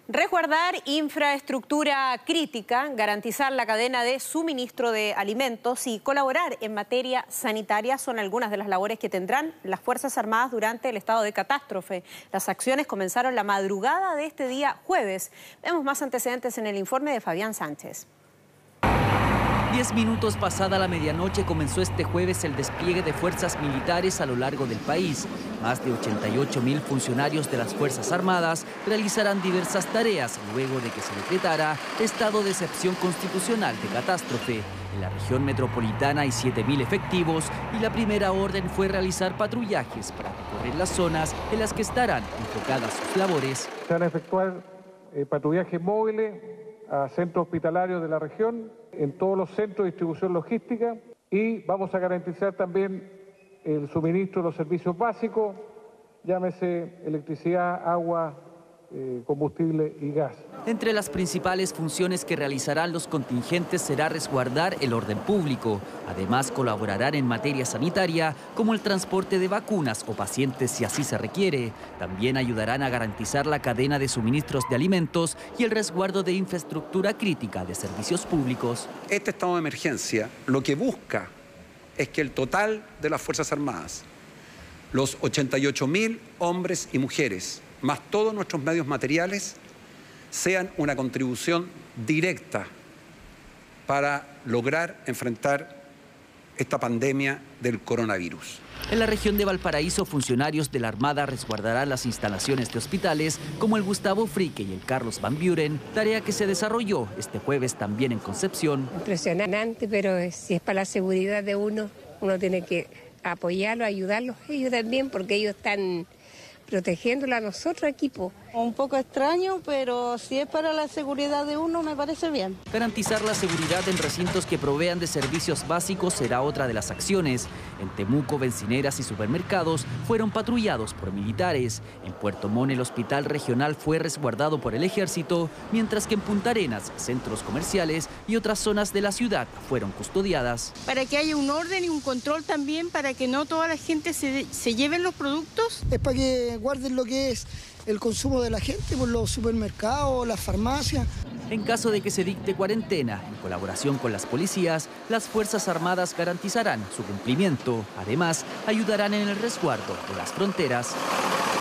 Resguardar infraestructura crítica, garantizar la cadena de suministro de alimentos y colaborar en materia sanitaria son algunas de las labores que tendrán las Fuerzas Armadas durante el estado de catástrofe. Las acciones comenzaron la madrugada de este día jueves. Vemos más antecedentes en el informe de Fabián Sánchez. 10 minutos pasada la medianoche comenzó este jueves el despliegue de fuerzas militares a lo largo del país. Más de 88.000 funcionarios de las Fuerzas Armadas realizarán diversas tareas luego de que se decretara estado de excepción constitucional de catástrofe. En la región metropolitana hay 7.000 efectivos y la primera orden fue realizar patrullajes para recorrer las zonas en las que estarán enfocadas sus labores. Se van a efectuar patrullajes móviles a centros hospitalarios de la región, en todos los centros de distribución logística, y vamos a garantizar también el suministro de los servicios básicos, llámese electricidad, agua, combustible y gas. Entre las principales funciones que realizarán los contingentes será resguardar el orden público. Además, colaborarán en materia sanitaria, como el transporte de vacunas o pacientes si así se requiere. También ayudarán a garantizar la cadena de suministros de alimentos y el resguardo de infraestructura crítica de servicios públicos. Este estado de emergencia lo que busca es que el total de las Fuerzas Armadas, los 88.000 hombres y mujeres, más todos nuestros medios materiales, sean una contribución directa para lograr enfrentar esta pandemia del coronavirus. En la región de Valparaíso, funcionarios de la Armada resguardarán las instalaciones de hospitales como el Gustavo Fricke y el Carlos Van Buren, tarea que se desarrolló este jueves también en Concepción. Impresionante, pero si es para la seguridad de uno tiene que apoyarlo, ayudarlos ellos también, porque ellos están protegiéndolo a nosotros aquí. Un poco extraño, pero si es para la seguridad de uno, me parece bien. Garantizar la seguridad en recintos que provean de servicios básicos será otra de las acciones. En Temuco, bencineras y supermercados fueron patrullados por militares. En Puerto Montt, el hospital regional fue resguardado por el ejército, mientras que en Punta Arenas, centros comerciales y otras zonas de la ciudad fueron custodiadas. Para que haya un orden y un control también, para que no toda la gente se lleven los productos. Es para que guarden lo que es el consumo de la gente por los supermercados, las farmacias. En caso de que se dicte cuarentena, en colaboración con las policías, las Fuerzas Armadas garantizarán su cumplimiento. Además, ayudarán en el resguardo de las fronteras.